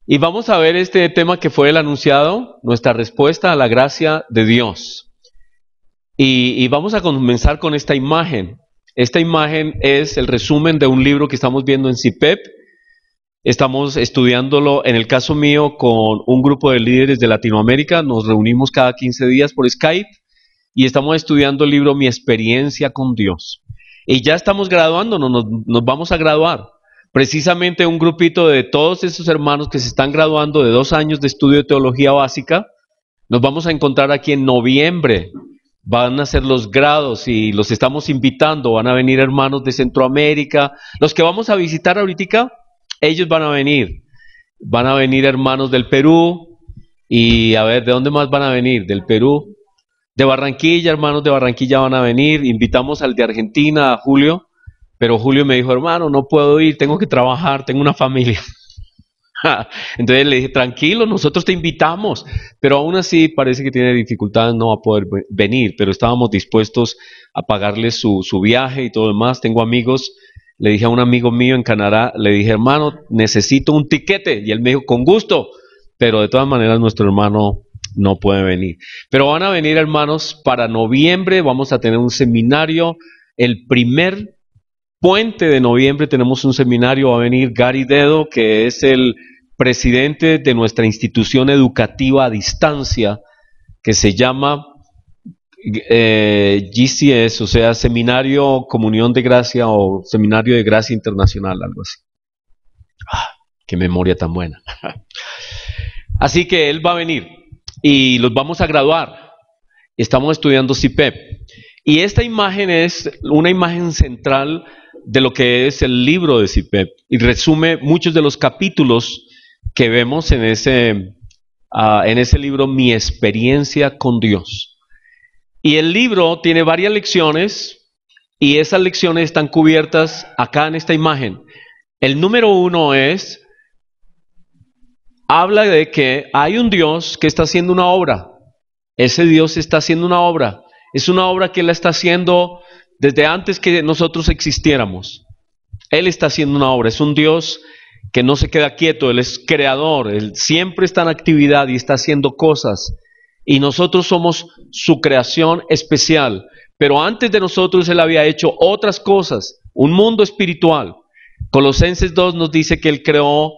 Y vamos a ver este tema que fue el anunciado, nuestra respuesta a la gracia de Dios. Y vamos a comenzar con esta imagen. Esta imagen es el resumen de un libro que estamos viendo en CIPEP. Estamos estudiándolo, en el caso mío, con un grupo de líderes de Latinoamérica. Nos reunimos cada 15 días por Skype y estamos estudiando el libro Mi experiencia con Dios. Y ya estamos graduándonos, nos vamos a graduar. Precisamente un grupito de todos esos hermanos que se están graduando de 2 años de estudio de teología básica, nos vamos a encontrar aquí en noviembre. Van a ser los grados y los estamos invitando, van a venir hermanos de Centroamérica. Los que vamos a visitar ahorita, ellos van a venir hermanos del Perú y a ver, ¿de dónde más van a venir? Del Perú, de Barranquilla, hermanos de Barranquilla van a venir. Invitamos al de Argentina, a Julio. Pero Julio me dijo, hermano, no puedo ir, tengo que trabajar, tengo una familia. Entonces le dije, tranquilo, nosotros te invitamos. Pero aún así parece que tiene dificultades, no va a poder venir. Pero estábamos dispuestos a pagarle su viaje y todo lo demás. Tengo amigos, le dije a un amigo mío en Canadá, le dije, hermano, necesito un tiquete. Y él me dijo, con gusto. Pero de todas maneras nuestro hermano no puede venir. Pero van a venir hermanos para noviembre, vamos a tener un seminario, el primer puente de noviembre tenemos un seminario, va a venir Gary Dedo, que es el presidente de nuestra institución educativa a distancia, que se llama GCS, o sea, Seminario Comunión de Gracia o Seminario de Gracia Internacional, algo así. ¡Qué memoria tan buena! Así que él va a venir y los vamos a graduar. Estamos estudiando CIPEP. Y esta imagen es una imagen central de lo que es el libro de CIPEP y resume muchos de los capítulos que vemos en ese libro, Mi experiencia con Dios. Y el libro tiene varias lecciones y esas lecciones están cubiertas acá en esta imagen. El número 1 habla de que hay un Dios que está haciendo una obra. Ese Dios está haciendo una obra. Es una obra que Él está haciendo desde antes que nosotros existiéramos. Él está haciendo una obra. Es un Dios que no se queda quieto. Él es creador. Él siempre está en actividad y está haciendo cosas. Y nosotros somos su creación especial. Pero antes de nosotros Él había hecho otras cosas. Un mundo espiritual. Colosenses 2 nos dice que Él creó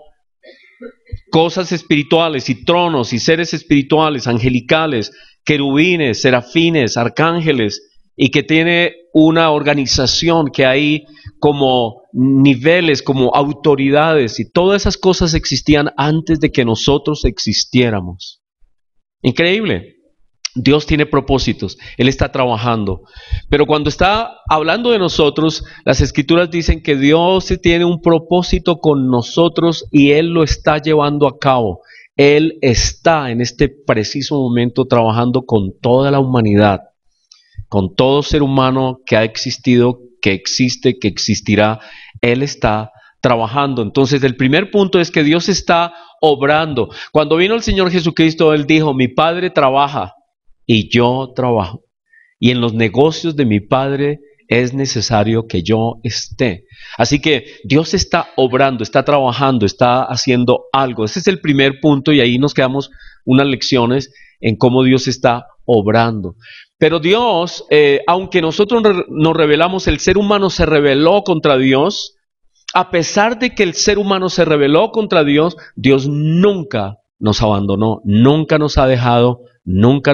cosas espirituales y tronos y seres espirituales, angelicales, querubines, serafines, arcángeles, y que tiene una organización, que hay como niveles, como autoridades, y todas esas cosas existían antes de que nosotros existiéramos. Increíble. Dios tiene propósitos, Él está trabajando. Pero cuando está hablando de nosotros, las Escrituras dicen que Dios tiene un propósito con nosotros y Él lo está llevando a cabo. Él está en este preciso momento trabajando con toda la humanidad, con todo ser humano que ha existido, que existe, que existirá. Él está trabajando. Entonces, el primer punto es que Dios está obrando. Cuando vino el Señor Jesucristo, Él dijo, mi Padre trabaja y yo trabajo. Y en los negocios de mi Padre es necesario que yo esté. Así que Dios está obrando, está trabajando, está haciendo algo. Ese es el primer punto y ahí nos quedamos unas lecciones en cómo Dios está obrando. Pero Dios, aunque nosotros nos rebelamos, el ser humano se rebeló contra Dios. A pesar de que el ser humano se rebeló contra Dios, Dios nunca nos abandonó, nunca nos ha dejado, nunca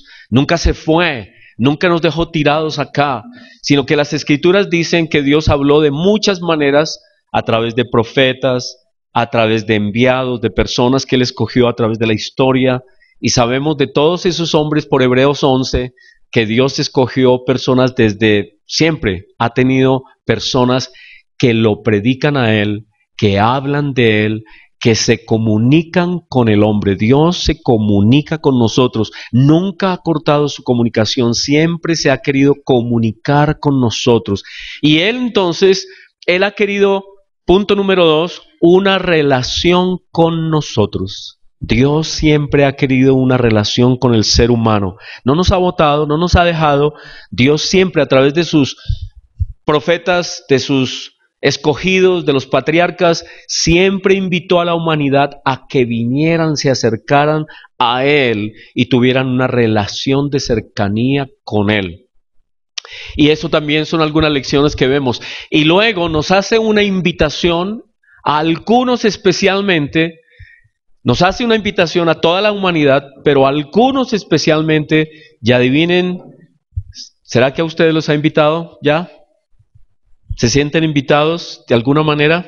se fue. Nunca nos dejó tirados acá, sino que las Escrituras dicen que Dios habló de muchas maneras, a través de profetas, a través de enviados, de personas que Él escogió a través de la historia. Y sabemos de todos esos hombres por Hebreos 11, que Dios escogió personas desde siempre. Ha tenido personas que lo predican a Él, que hablan de Él, que se comunican con el hombre. Dios se comunica con nosotros, nunca ha cortado su comunicación, siempre se ha querido comunicar con nosotros. Y Él entonces, Él ha querido, punto número 2, una relación con nosotros. Dios siempre ha querido una relación con el ser humano. No nos ha botado, no nos ha dejado. Dios siempre a través de sus profetas, de sus escogidos, de los patriarcas, siempre invitó a la humanidad a que vinieran, se acercaran a Él y tuvieran una relación de cercanía con Él. Y eso también son algunas lecciones que vemos. Y luego nos hace una invitación a algunos especialmente, nos hace una invitación a toda la humanidad, pero a algunos especialmente, ya adivinen, ¿será que a ustedes los ha invitado ya? ¿Se sienten invitados de alguna manera?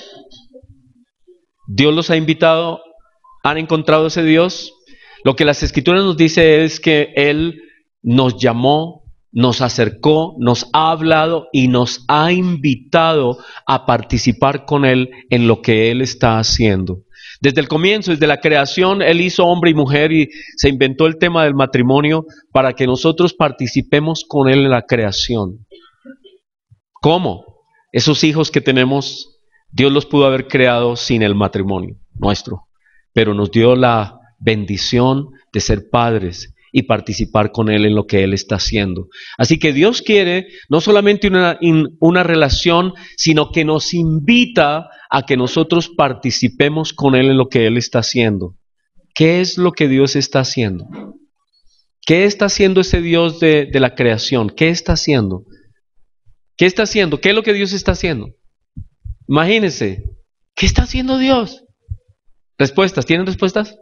¿Dios los ha invitado? ¿Han encontrado ese Dios? Lo que las Escrituras nos dice es que Él nos llamó, nos acercó, nos ha hablado y nos ha invitado a participar con Él en lo que Él está haciendo. Desde el comienzo, desde la creación, Él hizo hombre y mujer y se inventó el tema del matrimonio para que nosotros participemos con Él en la creación. ¿Cómo? Esos hijos que tenemos, Dios los pudo haber creado sin el matrimonio nuestro, pero nos dio la bendición de ser padres y participar con Él en lo que Él está haciendo. Así que Dios quiere no solamente una relación, sino que nos invita a que nosotros participemos con Él en lo que Él está haciendo. ¿Qué es lo que Dios está haciendo? ¿Qué está haciendo ese Dios de la creación? ¿Qué está haciendo? ¿Qué está haciendo? ¿Qué es lo que Dios está haciendo? Imagínense, ¿qué está haciendo Dios? ¿Respuestas? ¿Tienen respuestas?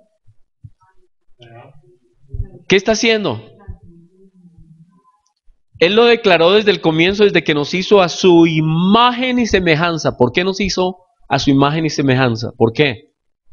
¿Qué está haciendo? Él lo declaró desde el comienzo, desde que nos hizo a su imagen y semejanza. ¿Por qué nos hizo a su imagen y semejanza? ¿Por qué?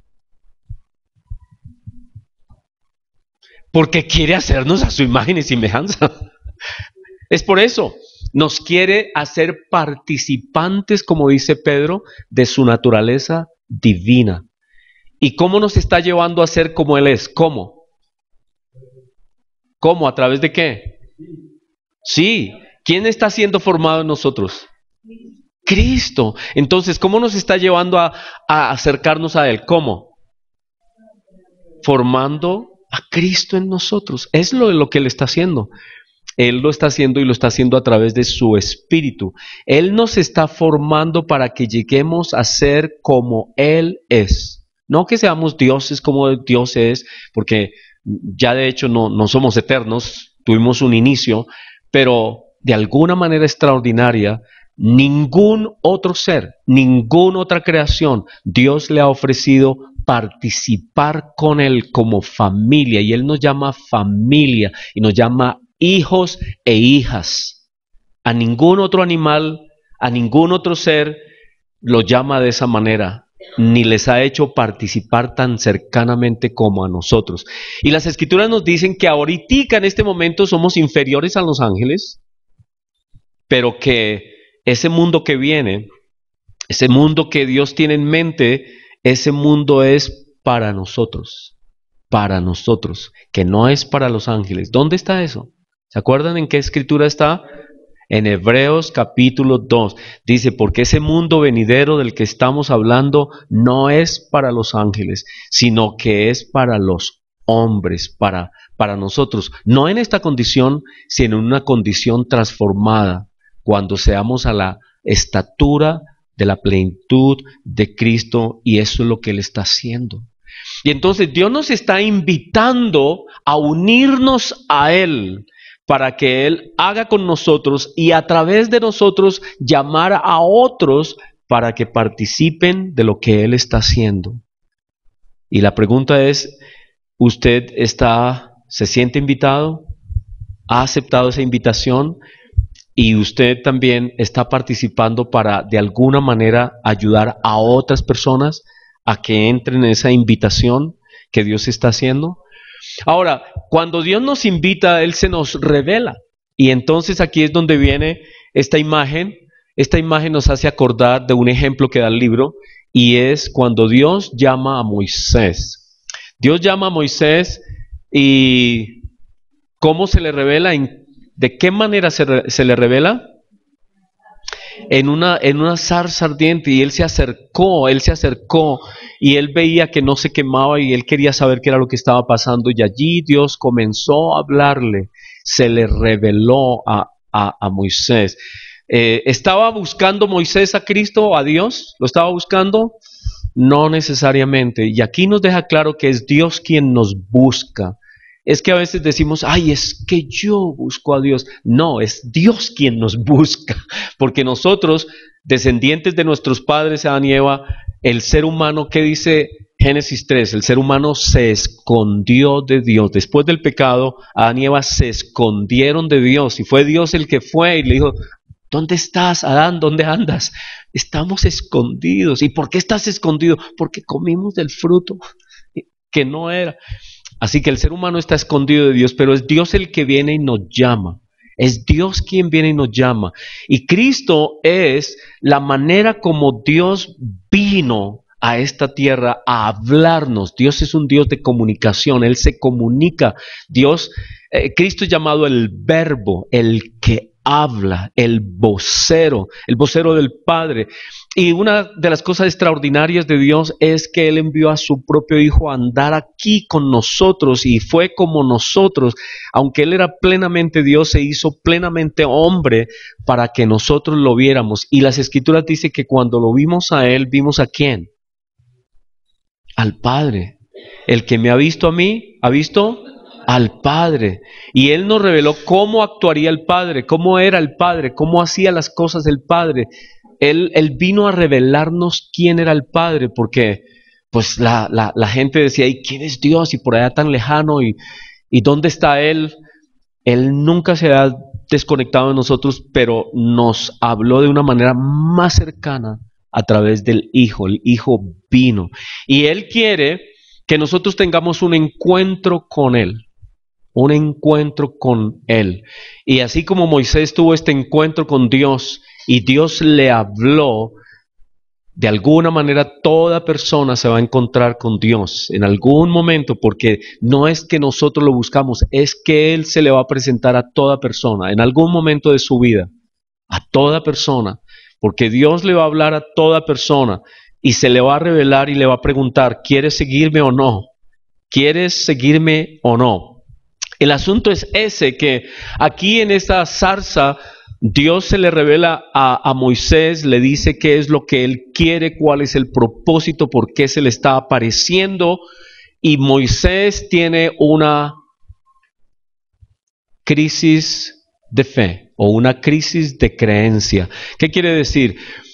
Porque quiere hacernos a su imagen y semejanza. Es por eso. Nos quiere hacer participantes, como dice Pedro, de su naturaleza divina. ¿Y cómo nos está llevando a ser como Él es? ¿Cómo? ¿Cómo? ¿A través de qué? Sí. ¿Quién está siendo formado en nosotros? Cristo. Entonces, ¿cómo nos está llevando a acercarnos a Él? ¿Cómo? Formando a Cristo en nosotros. Es lo que Él está haciendo. Él lo está haciendo y lo está haciendo a través de su Espíritu. Él nos está formando para que lleguemos a ser como Él es. No que seamos dioses como Dios es, porque ya de hecho no somos eternos, tuvimos un inicio, pero de alguna manera extraordinaria, ningún otro ser, ninguna otra creación, Dios le ha ofrecido participar con Él como familia, y Él nos llama familia y nos llama hijos e hijas. A ningún otro animal, a ningún otro ser lo llama de esa manera, ni les ha hecho participar tan cercanamente como a nosotros. Y las Escrituras nos dicen que ahorita en este momento somos inferiores a los ángeles, pero que ese mundo que viene, ese mundo que Dios tiene en mente, ese mundo es para nosotros, que no es para los ángeles. ¿Dónde está eso? ¿Se acuerdan en qué escritura está? En Hebreos capítulo 2. Dice, porque ese mundo venidero del que estamos hablando no es para los ángeles, sino que es para los hombres, para nosotros. No en esta condición, sino en una condición transformada, cuando seamos a la estatura de la plenitud de Cristo, y eso es lo que Él está haciendo. Y entonces Dios nos está invitando a unirnos a Él, para que Él haga con nosotros y a través de nosotros llamar a otros para que participen de lo que Él está haciendo. Y la pregunta es, ¿usted se siente invitado? ¿Ha aceptado esa invitación? Y usted también está participando para de alguna manera ayudar a otras personas a que entren en esa invitación que Dios está haciendo. Ahora, cuando Dios nos invita, Él se nos revela. Y entonces aquí es donde viene esta imagen. Esta imagen nos hace acordar de un ejemplo que da el libro, y es cuando Dios llama a Moisés. Dios llama a Moisés, y ¿cómo se le revela? ¿De qué manera se le revela? En una zarza ardiente, y él se acercó, y él veía que no se quemaba, y él quería saber qué era lo que estaba pasando, y allí Dios comenzó a hablarle, se le reveló a Moisés. ¿Estaba buscando Moisés a Cristo, a Dios? ¿Lo estaba buscando? No necesariamente. Y aquí nos deja claro que es Dios quien nos busca. Es que a veces decimos, ay, es que yo busco a Dios. No, es Dios quien nos busca. Porque nosotros, descendientes de nuestros padres, Adán y Eva, el ser humano, ¿qué dice Génesis 3? El ser humano se escondió de Dios. Después del pecado, Adán y Eva se escondieron de Dios. Y fue Dios el que fue y le dijo, ¿dónde estás, Adán? ¿Dónde andas? Estamos escondidos. ¿Y por qué estás escondido? Porque comimos del fruto que no era. Así que el ser humano está escondido de Dios, pero es Dios el que viene y nos llama. Es Dios quien viene y nos llama. Y Cristo es la manera como Dios vino a esta tierra a hablarnos. Dios es un Dios de comunicación, Él se comunica. Cristo es llamado el Verbo, el que habla, el vocero del Padre. Y una de las cosas extraordinarias de Dios es que Él envió a su propio Hijo a andar aquí con nosotros y fue como nosotros. Aunque Él era plenamente Dios, se hizo plenamente hombre para que nosotros lo viéramos. Y las Escrituras dicen que cuando lo vimos a Él, ¿vimos a quién? Al Padre. El que me ha visto a mí, ha visto al Padre. Y Él nos reveló cómo actuaría el Padre, cómo era el Padre, cómo hacía las cosas el Padre. Él vino a revelarnos quién era el Padre, porque pues la gente decía, ¿y quién es Dios? Y por allá tan lejano, ¿y dónde está Él? Él nunca se ha desconectado de nosotros, pero nos habló de una manera más cercana a través del Hijo. El Hijo vino. Y Él quiere que nosotros tengamos un encuentro con Él. Un encuentro con Él. Y así como Moisés tuvo este encuentro con Dios y Dios le habló, de alguna manera toda persona se va a encontrar con Dios en algún momento, porque no es que nosotros lo buscamos, es que Él se le va a presentar a toda persona en algún momento de su vida, a toda persona, porque Dios le va a hablar a toda persona y se le va a revelar y le va a preguntar, ¿quieres seguirme o no? ¿Quieres seguirme o no? El asunto es ese, que aquí en esta zarza Dios se le revela a Moisés, le dice qué es lo que él quiere, cuál es el propósito, por qué se le está apareciendo, y Moisés tiene una crisis de fe o una crisis de creencia. ¿Qué quiere decir?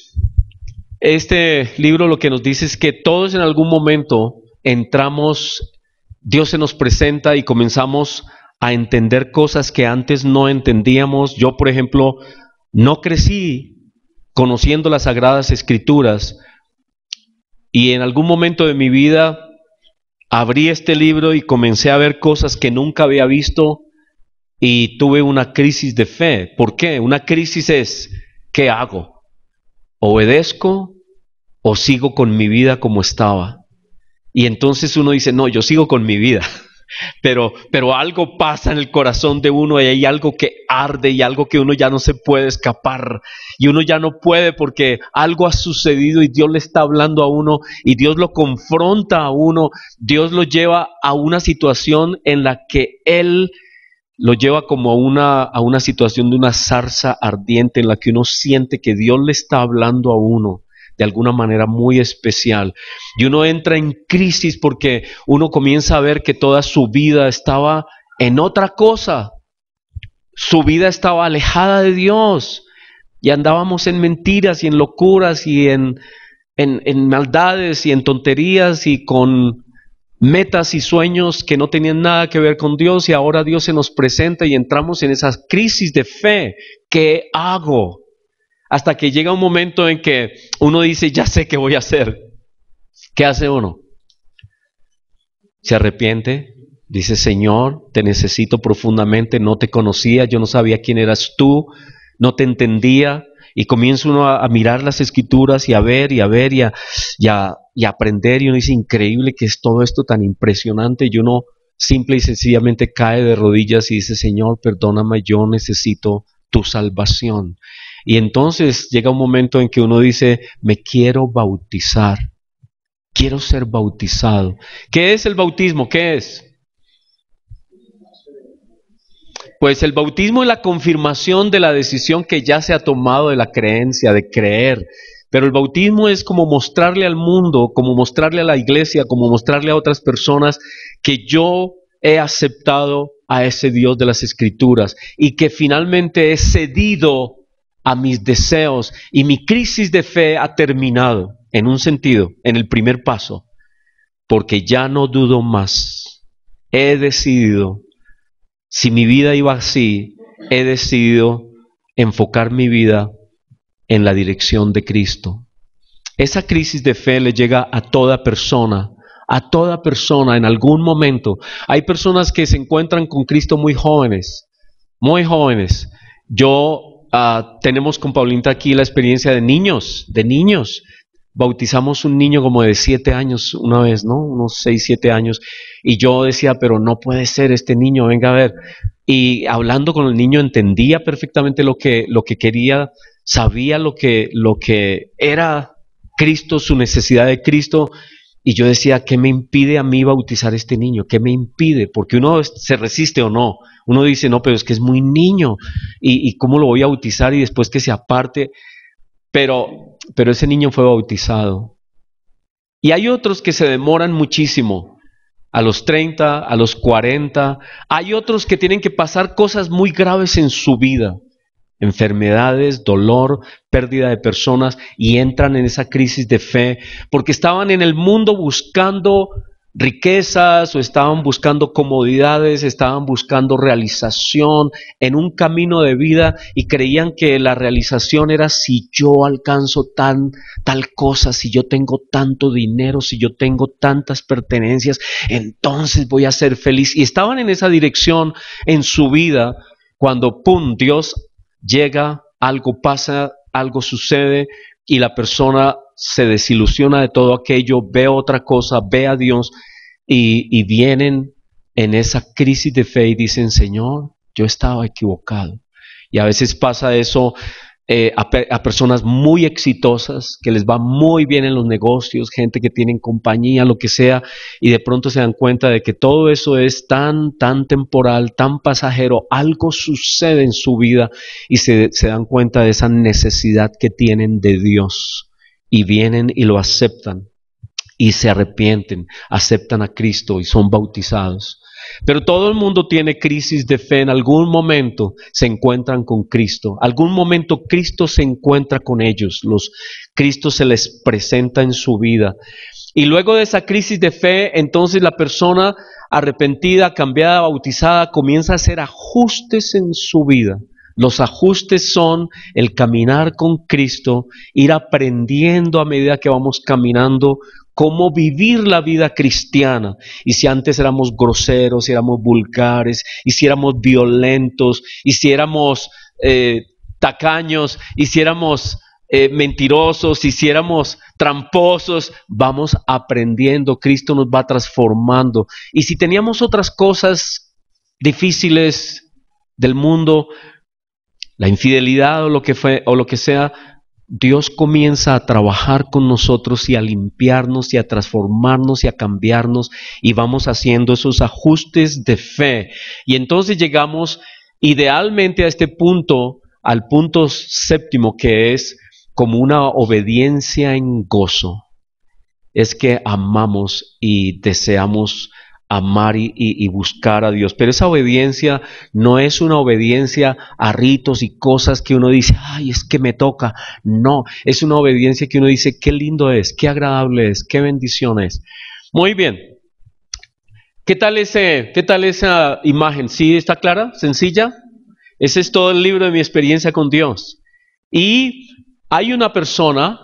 Este libro lo que nos dice es que todos en algún momento entramos, Dios se nos presenta y comenzamos a entender cosas que antes no entendíamos. Yo, por ejemplo, no crecí conociendo las Sagradas Escrituras y en algún momento de mi vida abrí este libro y comencé a ver cosas que nunca había visto y tuve una crisis de fe. ¿Por qué? Una crisis es, ¿qué hago? ¿Obedezco o sigo con mi vida como estaba? Y entonces uno dice, no, yo sigo con mi vida. Pero algo pasa en el corazón de uno y hay algo que arde y algo que uno ya no se puede escapar y uno ya no puede porque algo ha sucedido y Dios le está hablando a uno y Dios lo confronta a uno, Dios lo lleva a una situación en la que Él lo lleva como a una situación de una zarza ardiente en la que uno siente que Dios le está hablando a uno de alguna manera muy especial. Y uno entra en crisis porque uno comienza a ver que toda su vida estaba en otra cosa. Su vida estaba alejada de Dios. Y andábamos en mentiras y en locuras y en maldades y en tonterías y con metas y sueños que no tenían nada que ver con Dios. Y ahora Dios se nos presenta y entramos en esa crisis de fe. ¿Qué hago? Hasta que llega un momento en que uno dice, ya sé qué voy a hacer. ¿Qué hace uno? Se arrepiente, dice, Señor, te necesito profundamente, no te conocía, yo no sabía quién eras tú, no te entendía. Y comienza uno a mirar las Escrituras y a ver y a aprender. Y uno dice, increíble que es todo esto tan impresionante. Y uno simple y sencillamente cae de rodillas y dice, Señor, perdóname, yo necesito tu salvación. Y entonces llega un momento en que uno dice, me quiero bautizar, quiero ser bautizado. ¿Qué es el bautismo? ¿Qué es? Pues el bautismo es la confirmación de la decisión que ya se ha tomado de la creencia, de creer. Pero el bautismo es como mostrarle al mundo, como mostrarle a la iglesia, como mostrarle a otras personas que yo he aceptado a ese Dios de las Escrituras y que finalmente he cedido a mis deseos y mi crisis de fe ha terminado, en un sentido, en el primer paso, porque ya no dudo más. He decidido, si mi vida iba así, he decidido enfocar mi vida en la dirección de Cristo. Esa crisis de fe le llega a toda persona en algún momento. Hay personas que se encuentran con Cristo muy jóvenes, muy jóvenes. Tenemos con Paulita aquí la experiencia de niños. Bautizamos un niño como de 7 años una vez, ¿no? Unos 6, 7 años. Y yo decía, pero no puede ser este niño, venga a ver. Y hablando con el niño entendía perfectamente lo que quería, sabía lo que era Cristo, su necesidad de Cristo. Y yo decía, ¿qué me impide a mí bautizar a este niño? ¿Qué me impide? Porque uno se resiste o no. Uno dice, no, pero es que es muy niño. ¿Y cómo lo voy a bautizar? Y después que se aparte. Pero ese niño fue bautizado. Y hay otros que se demoran muchísimo. A los 30, a los 40. Hay otros que tienen que pasar cosas muy graves en su vida. Enfermedades, dolor, pérdida de personas, y entran en esa crisis de fe porque estaban en el mundo buscando riquezas o estaban buscando comodidades, estaban buscando realización en un camino de vida y creían que la realización era si yo alcanzo tal cosa, si yo tengo tanto dinero, si yo tengo tantas pertenencias, entonces voy a ser feliz. Y estaban en esa dirección en su vida cuando ¡pum! Dios llega, algo pasa, algo sucede y la persona se desilusiona de todo aquello, ve otra cosa, ve a Dios y vienen en esa crisis de fe y dicen, Señor, yo estaba equivocado. Y a veces pasa eso a personas muy exitosas, que les va muy bien en los negocios, gente que tienen compañía, lo que sea, y de pronto se dan cuenta de que todo eso es tan temporal, tan pasajero, algo sucede en su vida y se dan cuenta de esa necesidad que tienen de Dios y vienen y lo aceptan y se arrepienten, aceptan a Cristo y son bautizados. Pero todo el mundo tiene crisis de fe. En algún momento se encuentran con Cristo. Algún momento Cristo se encuentra con ellos. Cristo se les presenta en su vida. Y luego de esa crisis de fe, entonces la persona arrepentida, cambiada, bautizada, comienza a hacer ajustes en su vida. Los ajustes son el caminar con Cristo, ir aprendiendo a medida que vamos caminando cómo vivir la vida cristiana. Y si antes éramos groseros, si éramos vulgares, y si éramos violentos, y si éramos tacaños, y si éramos mentirosos, y si éramos tramposos, vamos aprendiendo, Cristo nos va transformando. Y si teníamos otras cosas difíciles del mundo, la infidelidad o lo que sea, Dios comienza a trabajar con nosotros y a limpiarnos y a transformarnos y a cambiarnos y vamos haciendo esos ajustes de fe. Y entonces llegamos idealmente a este punto, al punto séptimo, que es como una obediencia en gozo. Es que amamos y deseamos amar y buscar a Dios. Pero esa obediencia no es una obediencia a ritos y cosas que uno dice, ay, es que me toca. No, es una obediencia que uno dice, qué lindo es, qué agradable es, qué bendición es. Muy bien. ¿Qué tal esa imagen? ¿Sí está clara? ¿Sencilla? Ese es todo el libro de mi experiencia con Dios. Y hay una persona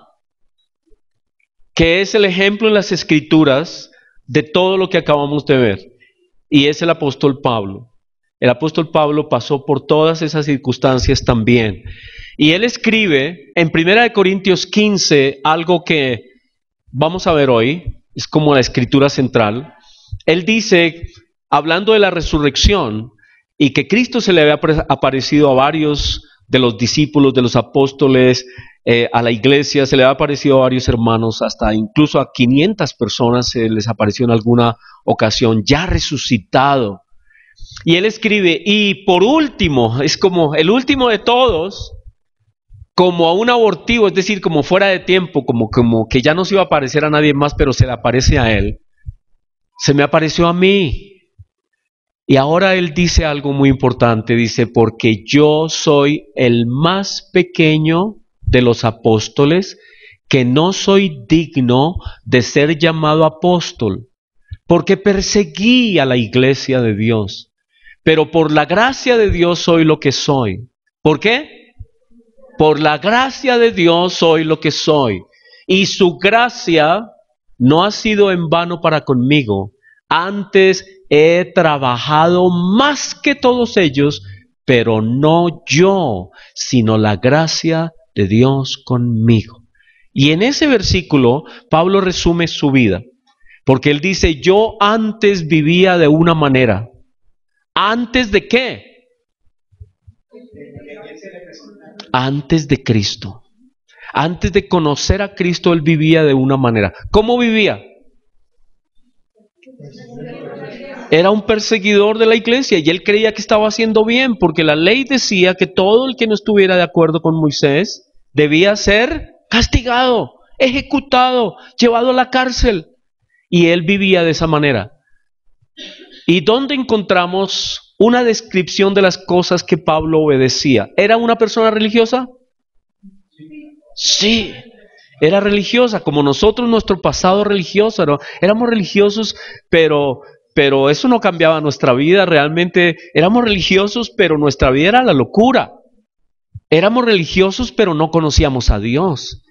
que es el ejemplo en las Escrituras de todo lo que acabamos de ver, y es el apóstol Pablo. El apóstol Pablo pasó por todas esas circunstancias también, y él escribe en 1 Corintios 15 algo que vamos a ver hoy, es como la escritura central. Él dice, hablando de la resurrección, y que Cristo se le había aparecido a varios de los discípulos, de los apóstoles, a la iglesia, se le ha aparecido a varios hermanos, hasta incluso a 500 personas se les apareció en alguna ocasión, ya resucitado. Y él escribe, y por último, es como el último de todos, como a un abortivo, es decir, como fuera de tiempo, como que ya no se iba a aparecer a nadie más, pero se le aparece a él. Se me apareció a mí. Y ahora él dice algo muy importante, dice, porque yo soy el más pequeño de los apóstoles, que no soy digno de ser llamado apóstol, porque perseguí a la iglesia de Dios, pero por la gracia de Dios soy lo que soy. ¿Por qué? Por la gracia de Dios soy lo que soy, y su gracia no ha sido en vano para conmigo. Antes he trabajado más que todos ellos, pero no yo, sino la gracia de Dios conmigo. Y en ese versículo, Pablo resume su vida, porque él dice, yo antes vivía de una manera. ¿Antes de qué? Antes de Cristo. Antes de conocer a Cristo, él vivía de una manera. ¿Cómo vivía? Era un perseguidor de la iglesia y él creía que estaba haciendo bien, porque la ley decía que todo el que no estuviera de acuerdo con Moisés debía ser castigado, ejecutado, llevado a la cárcel. Y él vivía de esa manera. ¿Y dónde encontramos una descripción de las cosas que Pablo obedecía? ¿Era una persona religiosa? Sí, era religiosa, como nosotros, nuestro pasado religioso, ¿no? Éramos religiosos, pero eso no cambiaba nuestra vida. Realmente éramos religiosos, pero nuestra vida era la locura. Éramos religiosos, pero no conocíamos a Dios.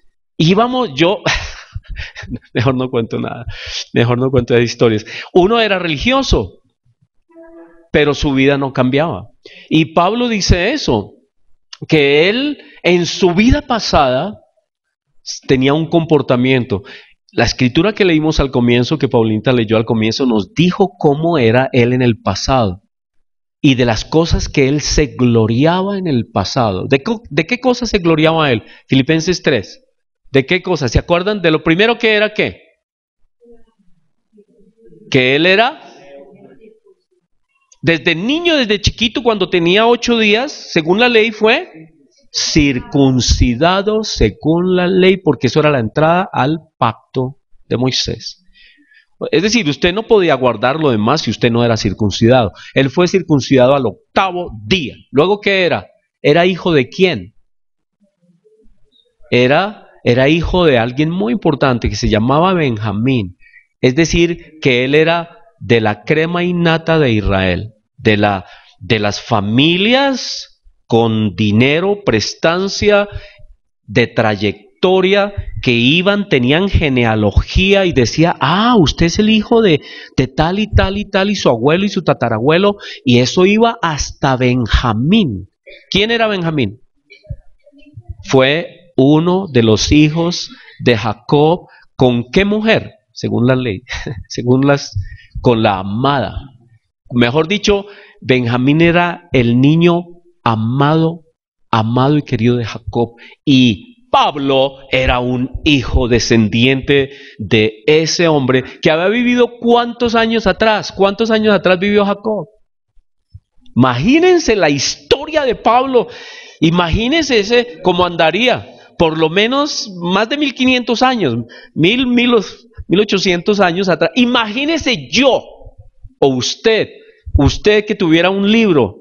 Mejor no cuento nada, mejor no cuento de historias. Uno era religioso, pero su vida no cambiaba. Y Pablo dice eso, que él en su vida pasada tenía un comportamiento. La escritura que leímos al comienzo, que Paulita leyó al comienzo, nos dijo cómo era él en el pasado y de las cosas que él se gloriaba en el pasado. ¿De qué cosas se gloriaba él? Filipenses 3. ¿De qué cosas? ¿Se acuerdan? De lo primero que era, ¿qué? Que él era desde niño, desde chiquito, cuando tenía 8 días, según la ley fue circuncidado según la ley, porque eso era la entrada al pacto de Moisés. Es decir, usted no podía guardar lo demás si usted no era circuncidado. Él fue circuncidado al 8º día. ¿Luego qué era? ¿Era hijo de quién? Era hijo de alguien muy importante que se llamaba Benjamín. Es decir, que él era de la crema innata de Israel, de las familias con dinero, prestancia, de trayectoria, que tenían genealogía y decía, usted es el hijo de tal y tal y tal, y su abuelo y su tatarabuelo, y eso iba hasta Benjamín. ¿Quién era Benjamín? Fue uno de los hijos de Jacob. ¿Con qué mujer? Según la ley, con la amada. Mejor dicho, Benjamín era el niño amado y querido de Jacob, y Pablo era un hijo descendiente de ese hombre que había vivido ¿cuántos años atrás? ¿Cuántos años atrás vivió Jacob? Imagínense la historia de Pablo, imagínense cómo andaría, por lo menos más de 1500 años, 1800 años atrás. Imagínese yo o usted que tuviera un libro,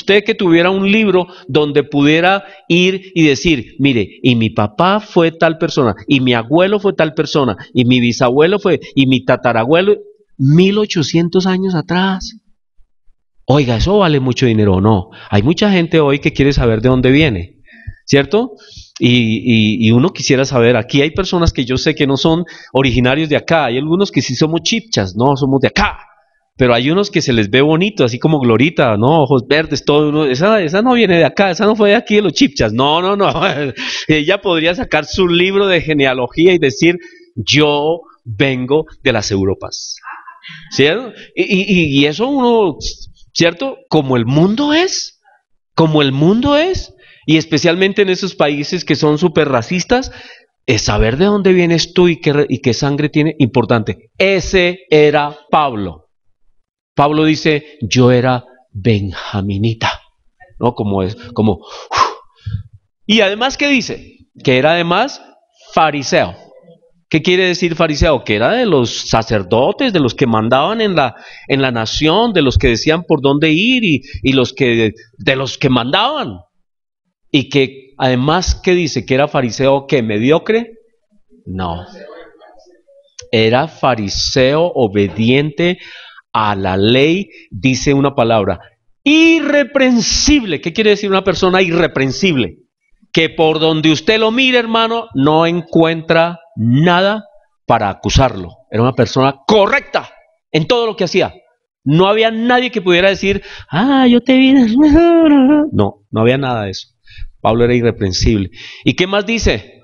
donde pudiera ir y decir, mire, y mi papá fue tal persona, y mi abuelo fue tal persona, y mi bisabuelo fue, y mi tatarabuelo, 1800 años atrás. Oiga, ¿eso vale mucho dinero o no? Hay mucha gente hoy que quiere saber de dónde viene, ¿cierto? Y uno quisiera saber, aquí hay personas que yo sé que no son originarios de acá, hay algunos que sí somos chipchas, no somos de acá, pero hay unos que se les ve bonito, así como Glorita, ¿no? Ojos verdes, todo. Esa no viene de acá, esa no fue de aquí de los chipchas, no. Ella podría sacar su libro de genealogía y decir, yo vengo de las Europas, ¿cierto? Y eso uno, ¿cierto? Como el mundo es, y especialmente en esos países que son súper racistas, es saber de dónde vienes tú y qué sangre tiene, importante. Ese era Pablo. Pablo dice, yo era benjaminita. ¿No? Como. Y además, ¿qué dice? Que era además fariseo. ¿Qué quiere decir fariseo? Que era de los sacerdotes, de los que mandaban en la nación, de los que decían por dónde ir y de los que mandaban. Y que además, ¿qué dice? ¿Que era fariseo qué? ¿Mediocre? No. Era fariseo obediente a la ley, dice una palabra, irreprensible. ¿Qué quiere decir una persona irreprensible? Que por donde usted lo mire, hermano, no encuentra nada para acusarlo. Era una persona correcta en todo lo que hacía. No había nadie que pudiera decir, yo te vi. No, no había nada de eso. Pablo era irreprensible. ¿Y qué más dice?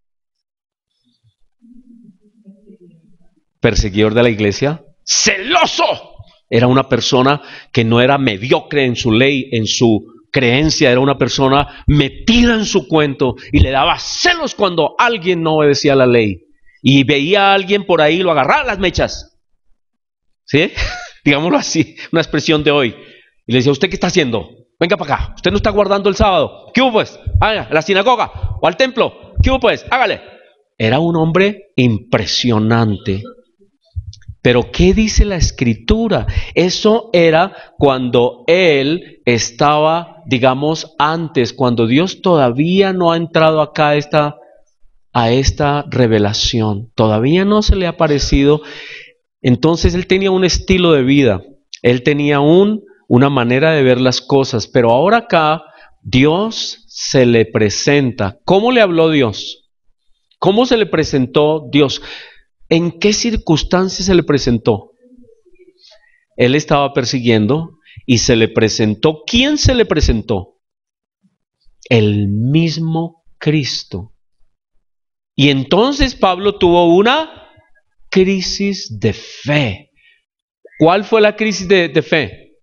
Perseguidor de la iglesia, celoso. Era una persona que no era mediocre en su ley, en su creencia, era una persona metida en su cuento y le daba celos cuando alguien no obedecía la ley. Y veía a alguien por ahí y lo agarraba a las mechas. ¿Sí? Digámoslo así, una expresión de hoy. Y le decía, ¿usted qué está haciendo? Venga para acá, usted no está guardando el sábado. ¿Qué hubo pues? A la sinagoga o al templo. ¿Qué hubo pues? Hágale. Era un hombre impresionante. Pero ¿qué dice la Escritura? Eso era cuando él estaba, digamos, antes, cuando Dios todavía no ha entrado acá a esta revelación. Todavía no se le ha aparecido. Entonces él tenía un estilo de vida. Él tenía una manera de ver las cosas. Pero ahora acá Dios se le presenta. ¿Cómo le habló Dios? ¿Cómo se le presentó Dios? ¿En qué circunstancias se le presentó? Él estaba persiguiendo y se le presentó. ¿Quién se le presentó? El mismo Cristo. Y entonces Pablo tuvo una crisis de fe. ¿Cuál fue la crisis de fe?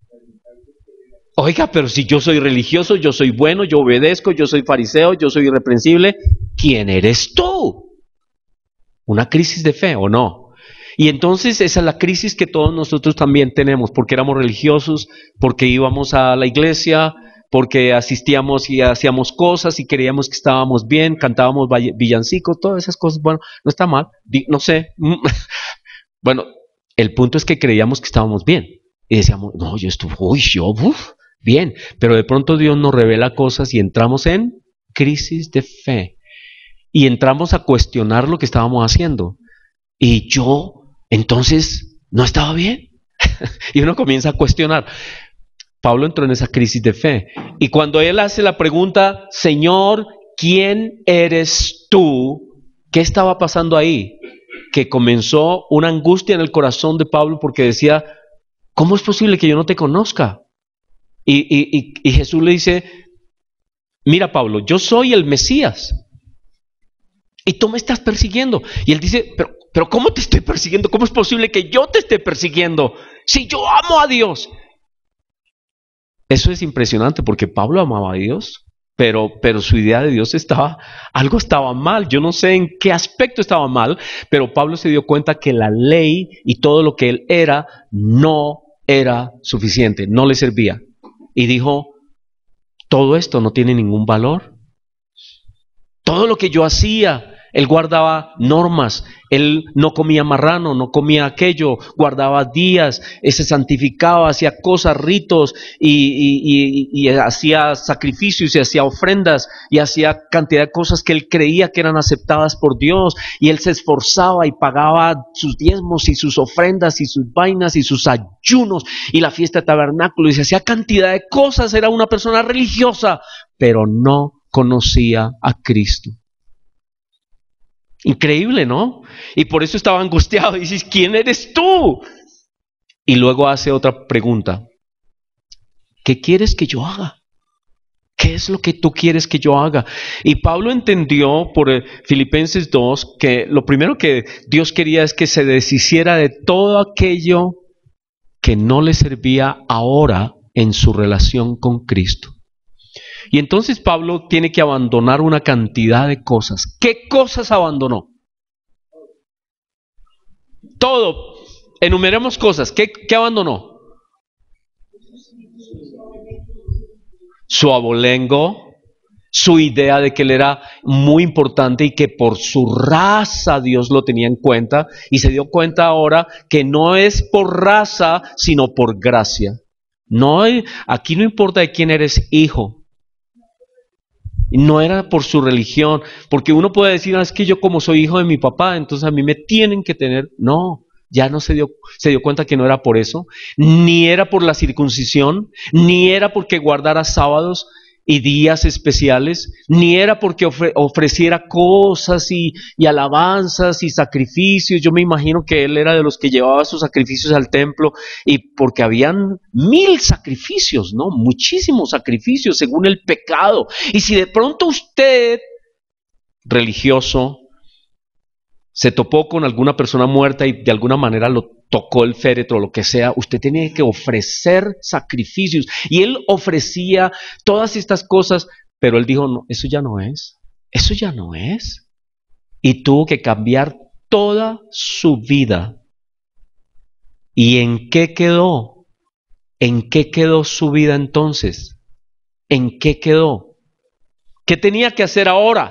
Oiga, pero si yo soy religioso, yo soy bueno, yo obedezco, yo soy fariseo, yo soy irreprensible, ¿quién eres tú? Una crisis de fe, ¿o no? Y entonces esa es la crisis que todos nosotros también tenemos, porque éramos religiosos, porque íbamos a la iglesia, porque asistíamos y hacíamos cosas y creíamos que estábamos bien, cantábamos villancicos, todas esas cosas. Bueno, no está mal, no sé. Bueno, el punto es que creíamos que estábamos bien. Y decíamos, no, bien. Pero de pronto Dios nos revela cosas y entramos en crisis de fe. Y entramos a cuestionar lo que estábamos haciendo. Y yo, entonces, no estaba bien. Y uno comienza a cuestionar. Pablo entró en esa crisis de fe. Y cuando él hace la pregunta, Señor, ¿quién eres tú? ¿Qué estaba pasando ahí? Que comenzó una angustia en el corazón de Pablo porque decía, ¿cómo es posible que yo no te conozca? Y Jesús le dice, mira Pablo, yo soy el Mesías. Y tú me estás persiguiendo. Y él dice, pero ¿cómo te estoy persiguiendo? ¿Cómo es posible que yo te esté persiguiendo? Si yo amo a Dios. Eso es impresionante porque Pablo amaba a Dios, pero su idea de Dios algo estaba mal. Yo no sé en qué aspecto estaba mal, pero Pablo se dio cuenta que la ley y todo lo que él era no era suficiente, no le servía. Y dijo, todo esto no tiene ningún valor. Todo lo que yo hacía, él guardaba normas, él no comía marrano, no comía aquello, guardaba días, se santificaba, hacía cosas, ritos y hacía sacrificios y hacía ofrendas y hacía cantidad de cosas que él creía que eran aceptadas por Dios y él se esforzaba y pagaba sus diezmos y sus ofrendas y sus vainas y sus ayunos y la fiesta de tabernáculo y se hacía cantidad de cosas, era una persona religiosa, pero no conocía a Cristo. Increíble, ¿no? Y por eso estaba angustiado. Y dices, ¿quién eres tú? Y luego hace otra pregunta. ¿Qué quieres que yo haga? ¿Qué es lo que tú quieres que yo haga? Y Pablo entendió por Filipenses 2 que lo primero que Dios quería es que se deshiciera de todo aquello que no le servía ahora en su relación con Cristo. Y entonces Pablo tiene que abandonar una cantidad de cosas. ¿Qué cosas abandonó? Todo. Enumeremos cosas. ¿Qué abandonó? su abolengo, su idea de que él era muy importante y que por su raza Dios lo tenía en cuenta, y se dio cuenta ahora que no es por raza, sino por gracia. Aquí no importa de quién eres hijo. No era por su religión, porque uno puede decir, es que yo como soy hijo de mi papá, entonces a mí me tienen que tener. No, ya no se dio cuenta que no era por eso, ni era por la circuncisión, ni era porque guardara sábados y días especiales, ni era porque ofreciera cosas y alabanzas y sacrificios. Yo me imagino que él era de los que llevaba sus sacrificios al templo, y porque habían 1000 sacrificios, ¿no? Muchísimos sacrificios según el pecado. Y si de pronto usted, religioso, se topó con alguna persona muerta y de alguna manera lo tocó el féretro o lo que sea, usted tenía que ofrecer sacrificios. Y él ofrecía todas estas cosas, pero él dijo, no, eso ya no es. Y tuvo que cambiar toda su vida. ¿Y en qué quedó? ¿En qué quedó su vida entonces? ¿En qué quedó? ¿Qué tenía que hacer ahora?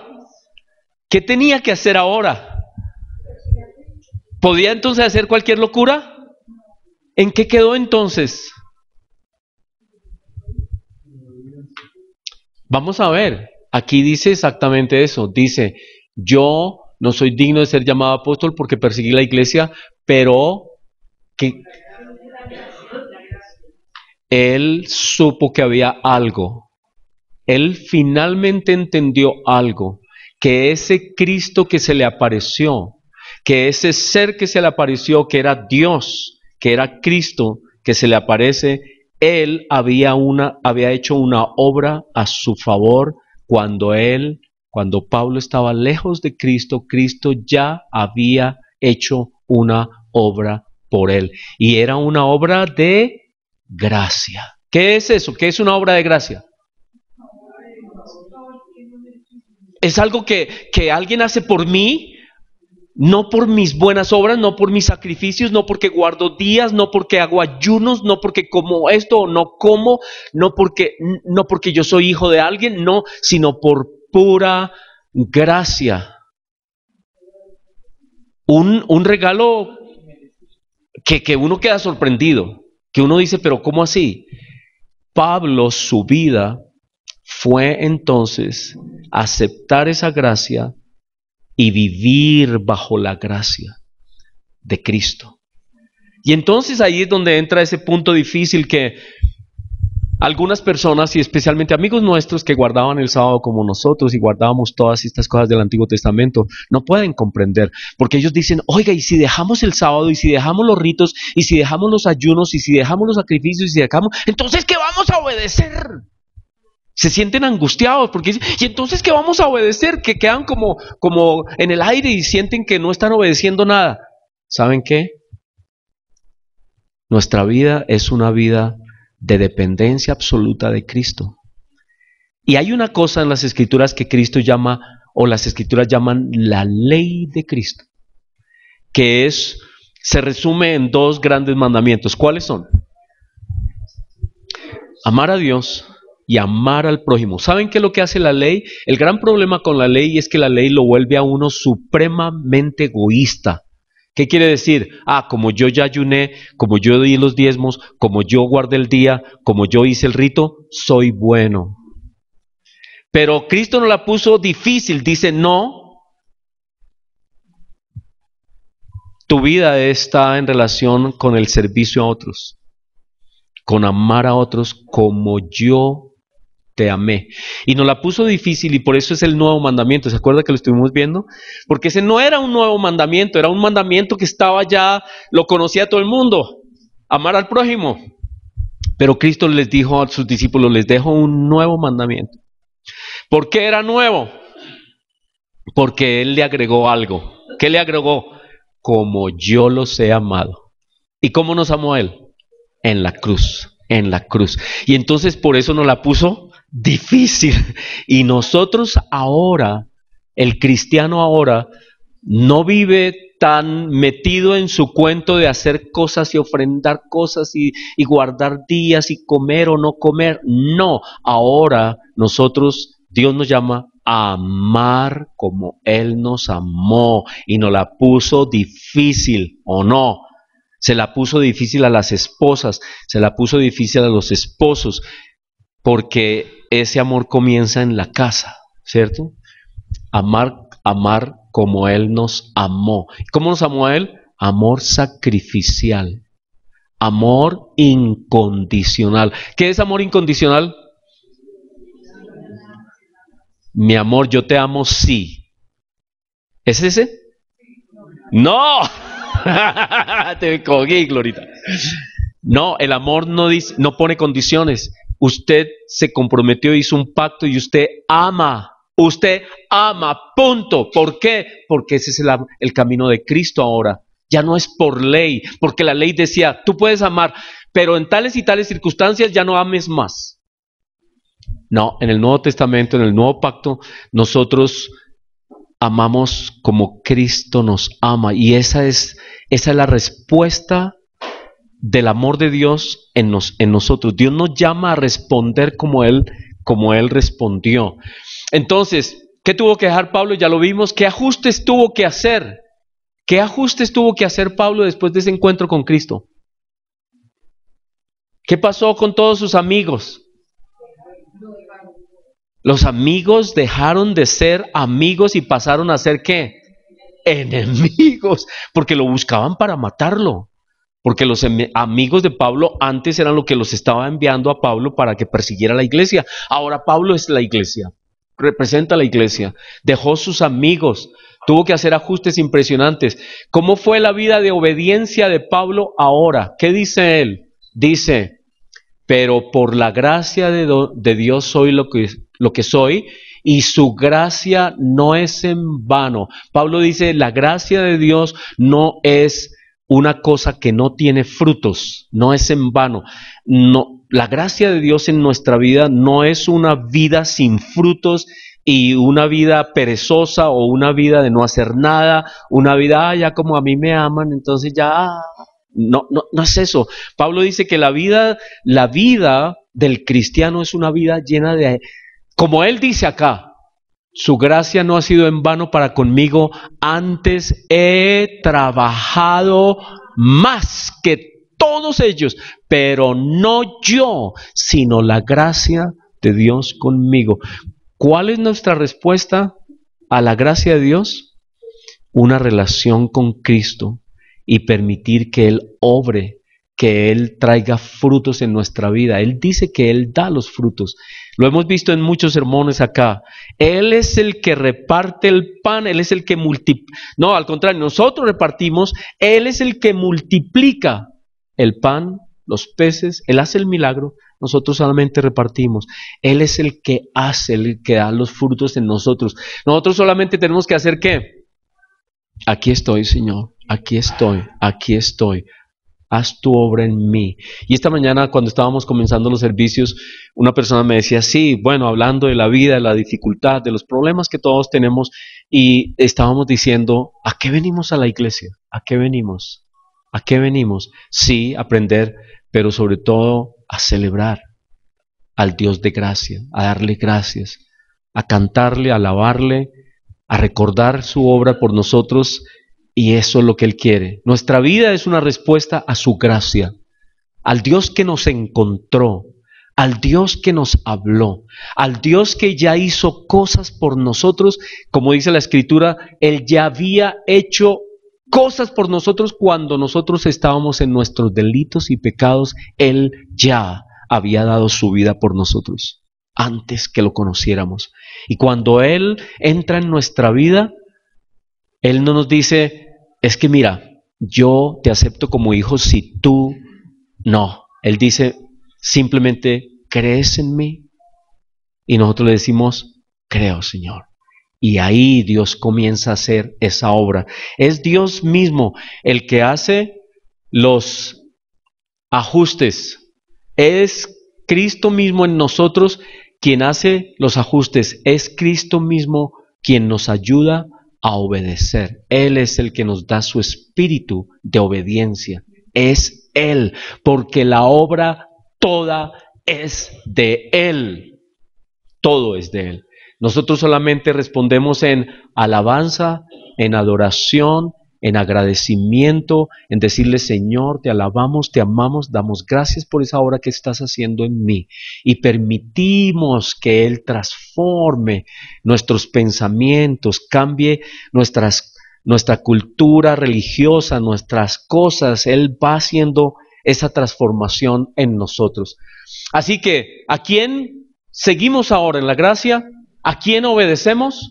¿Podía entonces hacer cualquier locura? ¿En qué quedó entonces? Vamos a ver, aquí dice exactamente eso. Dice, yo no soy digno de ser llamado apóstol porque perseguí la iglesia, pero que él supo que había algo. Él finalmente entendió algo, que ese Cristo que se le apareció, que ese ser que se le apareció, que era Dios, que era Cristo, que se le aparece, él había hecho una obra a su favor cuando Pablo estaba lejos de Cristo, Cristo ya había hecho una obra por él. Y era una obra de gracia. ¿Qué es eso? ¿Qué es una obra de gracia? Es algo que alguien hace por mí, no por mis buenas obras, no por mis sacrificios, no porque guardo días, no porque hago ayunos, no porque como esto o no como, no porque yo soy hijo de alguien, no, sino por pura gracia. Un regalo que uno queda sorprendido, que uno dice, pero ¿cómo así? Pablo, su vida fue entonces aceptar esa gracia y vivir bajo la gracia de Cristo. Y entonces ahí es donde entra ese punto difícil que algunas personas, y especialmente amigos nuestros que guardaban el sábado como nosotros y guardábamos todas estas cosas del Antiguo Testamento, no pueden comprender, porque ellos dicen, oiga, y si dejamos el sábado, y si dejamos los ritos, y si dejamos los ayunos, y si dejamos los sacrificios, y si dejamos, entonces ¿qué vamos a obedecer? Se sienten angustiados porque dicen, ¿y entonces qué vamos a obedecer? Que quedan como en el aire y sienten que no están obedeciendo nada. ¿Saben qué? Nuestra vida es una vida de dependencia absoluta de Cristo. Y hay una cosa en las Escrituras que Cristo llama, o las Escrituras llaman la ley de Cristo, que se resume en 2 grandes mandamientos. ¿Cuáles son? Amar a Dios y amar al prójimo. ¿Saben qué es lo que hace la ley? El gran problema con la ley es que la ley lo vuelve a uno supremamente egoísta. ¿Qué quiere decir? Como yo ya ayuné, como yo di los diezmos, como yo guardé el día, como yo hice el rito, soy bueno. Pero Cristo nos la puso difícil, dice, no. Tu vida está en relación con el servicio a otros, con amar a otros como yo te amé. Y nos la puso difícil y por eso es el nuevo mandamiento. ¿Se acuerda que lo estuvimos viendo? Porque ese no era un nuevo mandamiento, era un mandamiento que estaba ya, lo conocía todo el mundo. Amar al prójimo. Pero Cristo les dijo a sus discípulos, les dejo un nuevo mandamiento. ¿Por qué era nuevo? Porque Él le agregó algo. ¿Qué le agregó? Como yo los he amado. ¿Y cómo nos amó Él? En la cruz. Y entonces por eso nos la puso difícil. Y nosotros ahora, el cristiano ahora, no vive tan metido en su cuento de hacer cosas y ofrendar cosas y guardar días y comer o no comer. No, ahora Dios nos llama a amar como Él nos amó y nos la puso difícil, ¿o no? Se la puso difícil a las esposas, se la puso difícil a los esposos, porque ese amor comienza en la casa, ¿cierto? Amar como Él nos amó. ¿Cómo nos amó a Él? Amor sacrificial, amor incondicional. ¿Qué es amor incondicional? Mi amor, yo te amo, sí. ¿Es ese? ¡No! Te cogí, Glorita. No, el amor no dice, no pone condiciones. Usted se comprometió, hizo un pacto y usted ama. Usted ama, punto. ¿Por qué? Porque ese es el camino de Cristo ahora. Ya no es por ley, porque la ley decía, tú puedes amar, pero en tales y tales circunstancias ya no ames más. No, en el Nuevo Testamento, en el Nuevo Pacto, nosotros amamos como Cristo nos ama. Y esa es la respuesta del amor de Dios en nosotros. Dios nos llama a responder como Él respondió. Entonces, ¿qué tuvo que dejar Pablo? Ya lo vimos. ¿Qué ajustes tuvo que hacer? ¿Qué ajustes tuvo que hacer Pablo después de ese encuentro con Cristo? ¿Qué pasó con todos sus amigos? Los amigos dejaron de ser amigos y pasaron a ser ¿qué? Enemigos, porque lo buscaban para matarlo. Porque los amigos de Pablo antes eran los que los estaba enviando a Pablo para que persiguiera la iglesia. Ahora Pablo es la iglesia, representa a la iglesia. Dejó sus amigos, tuvo que hacer ajustes impresionantes. ¿Cómo fue la vida de obediencia de Pablo ahora? ¿Qué dice él? Dice, pero por la gracia de Dios soy lo que soy, y su gracia no es en vano. Pablo dice, la gracia de Dios no es una cosa que no tiene frutos, no es en vano. No, la gracia de Dios en nuestra vida no es una vida sin frutos y una vida perezosa o una vida de no hacer nada, una vida, ya como a mí me aman, entonces ya... No es eso. Pablo dice que la vida del cristiano es una vida llena de, como él dice acá, su gracia no ha sido en vano para conmigo, antes he trabajado más que todos ellos, pero no yo, sino la gracia de Dios conmigo. ¿Cuál es nuestra respuesta a la gracia de Dios? Una relación con Cristo y permitir que Él obre, que Él traiga frutos en nuestra vida. Él dice que Él da los frutos. Lo hemos visto en muchos sermones acá. Él es el que reparte el pan, Él es el que multiplica. No, al contrario, nosotros repartimos, Él es el que multiplica el pan, los peces, Él hace el milagro, nosotros solamente repartimos. Él es el que hace, el que da los frutos en nosotros. Nosotros solamente tenemos que hacer ¿qué? Aquí estoy, Señor, aquí estoy, aquí estoy. Haz tu obra en mí. Y esta mañana cuando estábamos comenzando los servicios, una persona me decía, sí, bueno, hablando de la vida, de la dificultad, de los problemas que todos tenemos, y estábamos diciendo, ¿a qué venimos a la iglesia? ¿A qué venimos? ¿A qué venimos? Sí, aprender, pero sobre todo a celebrar al Dios de gracia, a darle gracias, a cantarle, a alabarle, a recordar su obra por nosotros. Y eso es lo que Él quiere. Nuestra vida es una respuesta a su gracia, al Dios que nos encontró, al Dios que nos habló, al Dios que ya hizo cosas por nosotros. Como dice la Escritura, Él ya había hecho cosas por nosotros cuando nosotros estábamos en nuestros delitos y pecados. Él ya había dado su vida por nosotros, antes que lo conociéramos. Y cuando Él entra en nuestra vida, Él no nos dice, es que mira, yo te acepto como hijo si tú no. Él dice, simplemente, ¿crees en mí? Y nosotros le decimos, creo, Señor. Y ahí Dios comienza a hacer esa obra. Es Dios mismo el que hace los ajustes. Es Cristo mismo en nosotros quien hace los ajustes. Es Cristo mismo quien nos ayuda a obedecer. Él es el que nos da su espíritu de obediencia. Es Él, porque la obra toda es de Él. Todo es de Él. Nosotros solamente respondemos en alabanza, en adoración, en agradecimiento, en decirle: Señor, te alabamos, te amamos, damos gracias por esa obra que estás haciendo en mí, y permitimos que Él transforme nuestros pensamientos, cambie nuestra cultura religiosa, nuestras cosas. Él va haciendo esa transformación en nosotros. Así que, ¿a quién seguimos ahora en la gracia? ¿A quién obedecemos?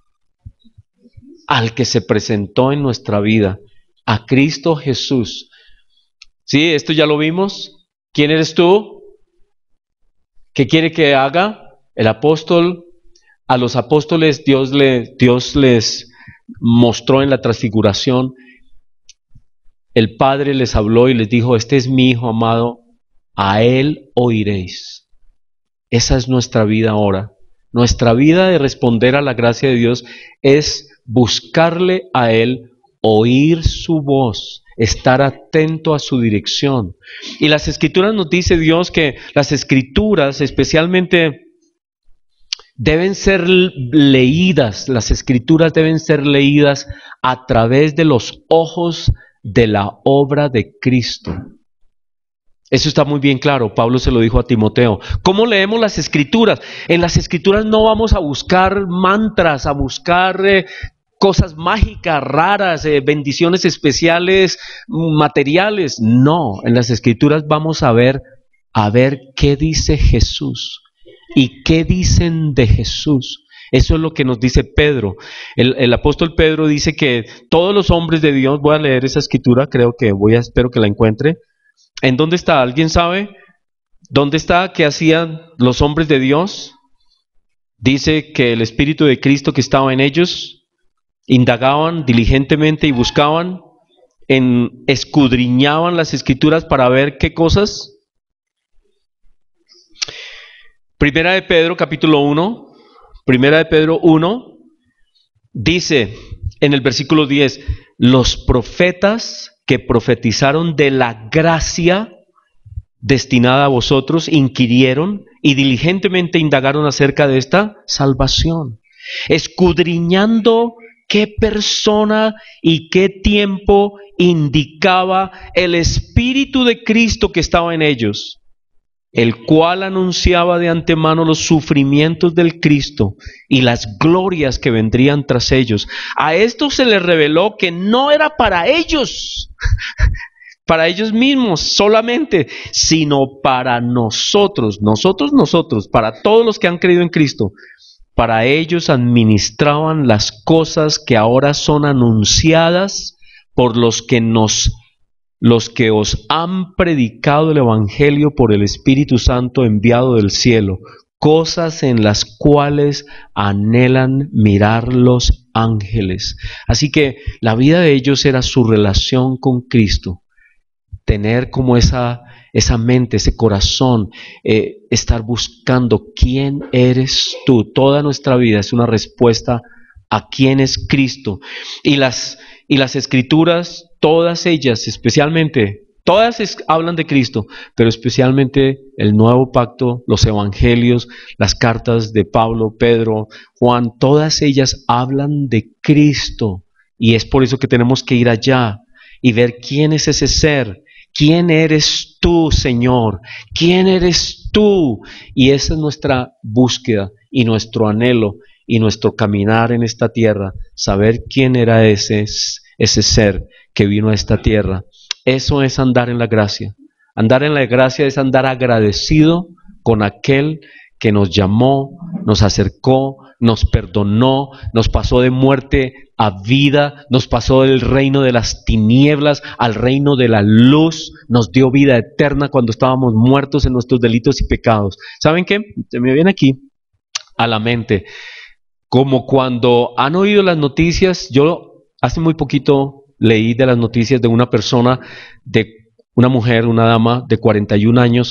Al que se presentó en nuestra vida, a Cristo Jesús. ¿Sí? Esto ya lo vimos. ¿Quién eres tú? ¿Qué quiere que haga? El apóstol. A los apóstoles Dios les mostró en la transfiguración. El Padre les habló y les dijo: este es mi Hijo amado, a Él oiréis. Esa es nuestra vida ahora. Nuestra vida de responder a la gracia de Dios es buscarle a Él, oír su voz, estar atento a su dirección. Y las Escrituras nos dice Dios que las Escrituras especialmente deben ser leídas, las Escrituras deben ser leídas a través de los ojos de la obra de Cristo. Eso está muy bien claro, Pablo se lo dijo a Timoteo. ¿Cómo leemos las Escrituras? En las Escrituras no vamos a buscar mantras, a buscar cosas mágicas, raras, bendiciones especiales, materiales. No, en las Escrituras vamos a ver qué dice Jesús y qué dicen de Jesús. Eso es lo que nos dice Pedro. El apóstol Pedro dice que todos los hombres de Dios, voy a leer esa escritura, espero que la encuentre. ¿En dónde está? ¿Alguien sabe? ¿Dónde está? ¿Qué hacían los hombres de Dios? Dice que el Espíritu de Cristo que estaba en ellos, indagaban diligentemente y buscaban, escudriñaban las Escrituras para ver qué cosas. Primera de Pedro, capítulo 1, Primera de Pedro 1, dice en el versículo 10, los profetas que profetizaron de la gracia destinada a vosotros, inquirieron y diligentemente indagaron acerca de esta salvación, escudriñando qué persona y qué tiempo indicaba el Espíritu de Cristo que estaba en ellos, el cual anunciaba de antemano los sufrimientos del Cristo y las glorias que vendrían tras ellos. A esto se les reveló que no era para ellos, para ellos mismos solamente, sino para nosotros, para todos los que han creído en Cristo. Para ellos administraban las cosas que ahora son anunciadas por los que os han predicado el Evangelio por el Espíritu Santo enviado del cielo, cosas en las cuales anhelan mirar los ángeles. Así que la vida de ellos era su relación con Cristo, tener como esa mente, ese corazón, estar buscando quién eres tú. Toda nuestra vida es una respuesta a quién es Cristo. Y las Escrituras, todas ellas, especialmente, todas hablan de Cristo, pero especialmente el Nuevo Pacto, los Evangelios, las cartas de Pablo, Pedro, Juan, todas ellas hablan de Cristo. Y es por eso que tenemos que ir allá y ver quién es ese ser. ¿Quién eres tú, Señor? ¿Quién eres tú? Y esa es nuestra búsqueda y nuestro anhelo y nuestro caminar en esta tierra, saber quién era ese ser que vino a esta tierra. Eso es andar en la gracia. Andar en la gracia es andar agradecido con aquel que nos llamó, nos acercó, nos perdonó, nos pasó de muerte a vida, nos pasó del reino de las tinieblas al reino de la luz, nos dio vida eterna cuando estábamos muertos en nuestros delitos y pecados. ¿Saben qué? Se me viene aquí a la mente, como cuando han oído las noticias. Yo hace muy poquito leí de las noticias de una persona, de una mujer, una dama de 41 años,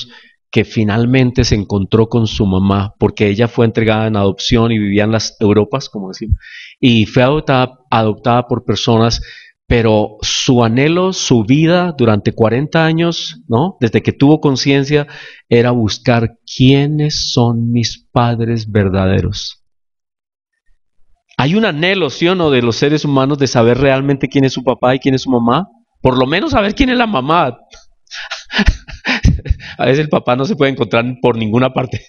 que finalmente se encontró con su mamá, porque ella fue entregada en adopción y vivía en las Europas, como decimos, y fue adoptada por personas, pero su anhelo, su vida durante 40 años, ¿no? Desde que tuvo conciencia, era buscar quiénes son mis padres verdaderos. Hay un anhelo, ¿sí o no?, de los seres humanos de saber realmente quién es su papá y quién es su mamá. Por lo menos saber quién es la mamá. A veces el papá no se puede encontrar por ninguna parte.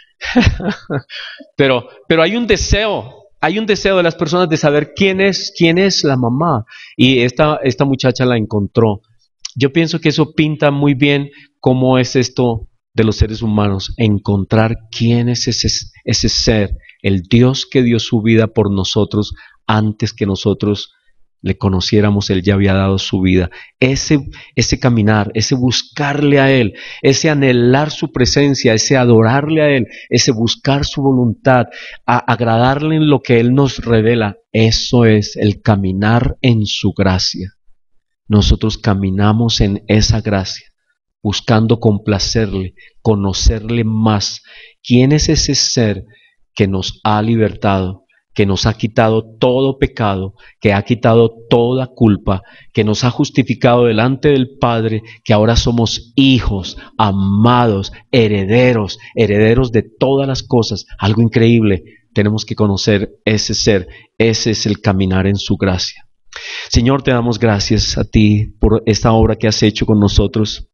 pero hay un deseo de las personas de saber quién es la mamá. Y esta muchacha la encontró. Yo pienso que eso pinta muy bien cómo es esto de los seres humanos, encontrar quién es ese ser, el Dios que dio su vida por nosotros antes que nosotros le conociéramos. Él ya había dado su vida. Ese caminar, ese buscarle a Él, ese anhelar su presencia, ese adorarle a Él, ese buscar su voluntad, agradarle en lo que Él nos revela, eso es el caminar en su gracia. Nosotros caminamos en esa gracia, buscando complacerle, conocerle más. ¿Quién es ese ser que nos ha libertado, que nos ha quitado todo pecado, que ha quitado toda culpa, que nos ha justificado delante del Padre, que ahora somos hijos, amados, herederos de todas las cosas? Algo increíble. Tenemos que conocer ese ser. Ese es el caminar en su gracia. Señor, te damos gracias a ti por esta obra que has hecho con nosotros.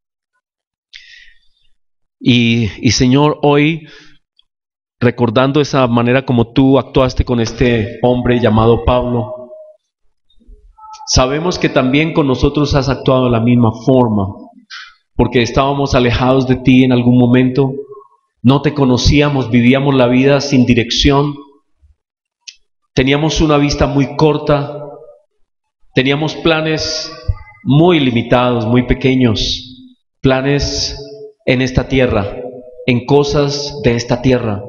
Y Señor, hoy, recordando esa manera como tú actuaste con este hombre llamado Pablo, sabemos que también con nosotros has actuado de la misma forma, porque estábamos alejados de ti en algún momento, no te conocíamos, vivíamos la vida sin dirección, teníamos una vista muy corta, teníamos planes muy limitados, muy pequeños, planes en esta tierra, en cosas de esta tierra.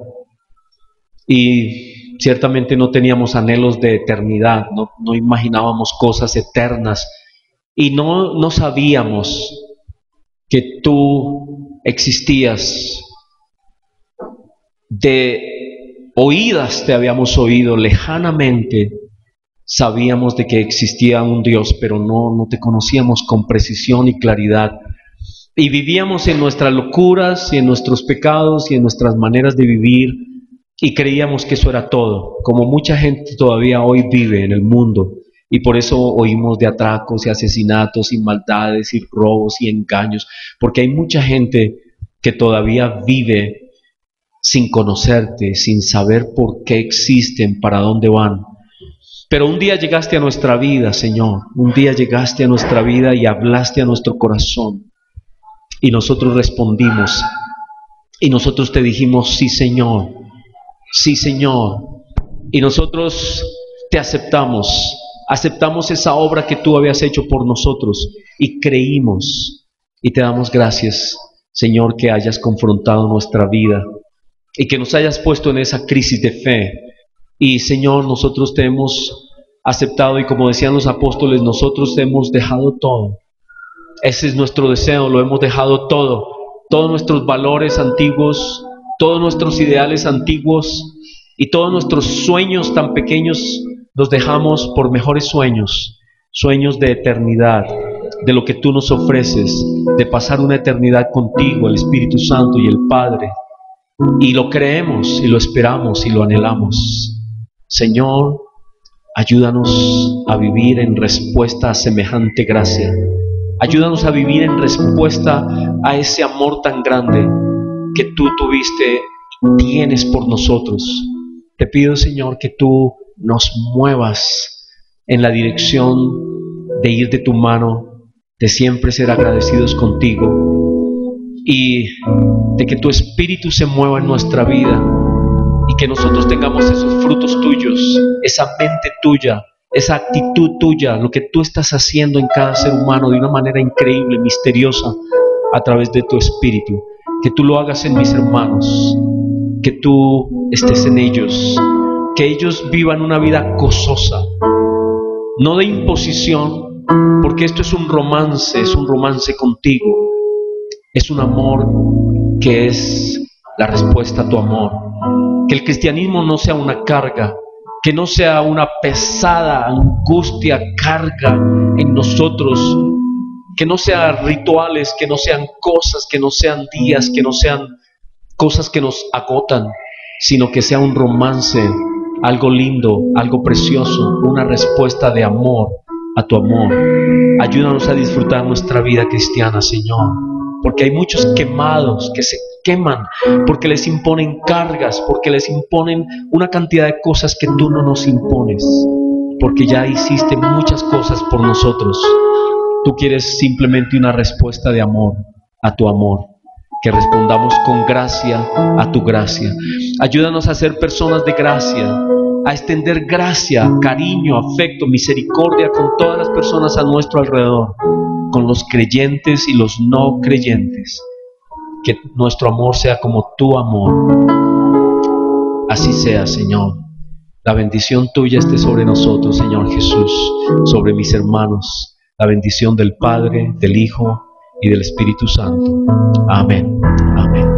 Y ciertamente no teníamos anhelos de eternidad, no imaginábamos cosas eternas. Y no sabíamos que tú existías. De oídas te habíamos oído, lejanamente sabíamos de que existía un Dios, pero no te conocíamos con precisión y claridad. Y vivíamos en nuestras locuras y en nuestros pecados y en nuestras maneras de vivir, y creíamos que eso era todo, como mucha gente todavía hoy vive en el mundo. Y por eso oímos de atracos y asesinatos y maldades y robos y engaños, porque hay mucha gente que todavía vive sin conocerte, sin saber por qué existen, para dónde van. Pero un día llegaste a nuestra vida, Señor, un día llegaste a nuestra vida y hablaste a nuestro corazón. Y nosotros respondimos, y nosotros te dijimos, sí Señor, sí Señor. Y nosotros te aceptamos esa obra que tú habías hecho por nosotros, y creímos. Y te damos gracias, Señor, que hayas confrontado nuestra vida, y que nos hayas puesto en esa crisis de fe. Y Señor, nosotros te hemos aceptado, y como decían los apóstoles, nosotros te hemos dejado todo. Ese es nuestro deseo, lo hemos dejado todo, todos nuestros valores antiguos, todos nuestros ideales antiguos y todos nuestros sueños tan pequeños los dejamos por mejores sueños, sueños de eternidad, de lo que tú nos ofreces, de pasar una eternidad contigo, el Espíritu Santo y el Padre. Y lo creemos y lo esperamos y lo anhelamos. Señor, ayúdanos a vivir en respuesta a semejante gracia. Ayúdanos a vivir en respuesta a ese amor tan grande que tú tuviste y tienes por nosotros. Te pido, Señor, que tú nos muevas en la dirección de ir de tu mano, de siempre ser agradecidos contigo, y de que tu Espíritu se mueva en nuestra vida y que nosotros tengamos esos frutos tuyos, esa mente tuya, esa actitud tuya, lo que tú estás haciendo en cada ser humano de una manera increíble, misteriosa, a través de tu Espíritu. Que tú lo hagas en mis hermanos, que tú estés en ellos, que ellos vivan una vida gozosa, no de imposición, porque esto es un romance contigo, es un amor que es la respuesta a tu amor. Que el cristianismo no sea una carga, que no sea una pesada angustia, carga en nosotros, que no sean rituales, que no sean cosas, que no sean días, que no sean cosas que nos agotan, sino que sea un romance, algo lindo, algo precioso, una respuesta de amor a tu amor. Ayúdanos a disfrutar nuestra vida cristiana, Señor, porque hay muchos quemados que se queman porque les imponen cargas, porque les imponen una cantidad de cosas que tú no nos impones, porque ya hiciste muchas cosas por nosotros. Tú quieres simplemente una respuesta de amor a tu amor, que respondamos con gracia a tu gracia. Ayúdanos a ser personas de gracia, a extender gracia, cariño, afecto, misericordia con todas las personas a nuestro alrededor, con los creyentes y los no creyentes. Que nuestro amor sea como tu amor. Así sea, Señor. La bendición tuya esté sobre nosotros, Señor Jesús, sobre mis hermanos. La bendición del Padre, del Hijo y del Espíritu Santo. Amén. Amén.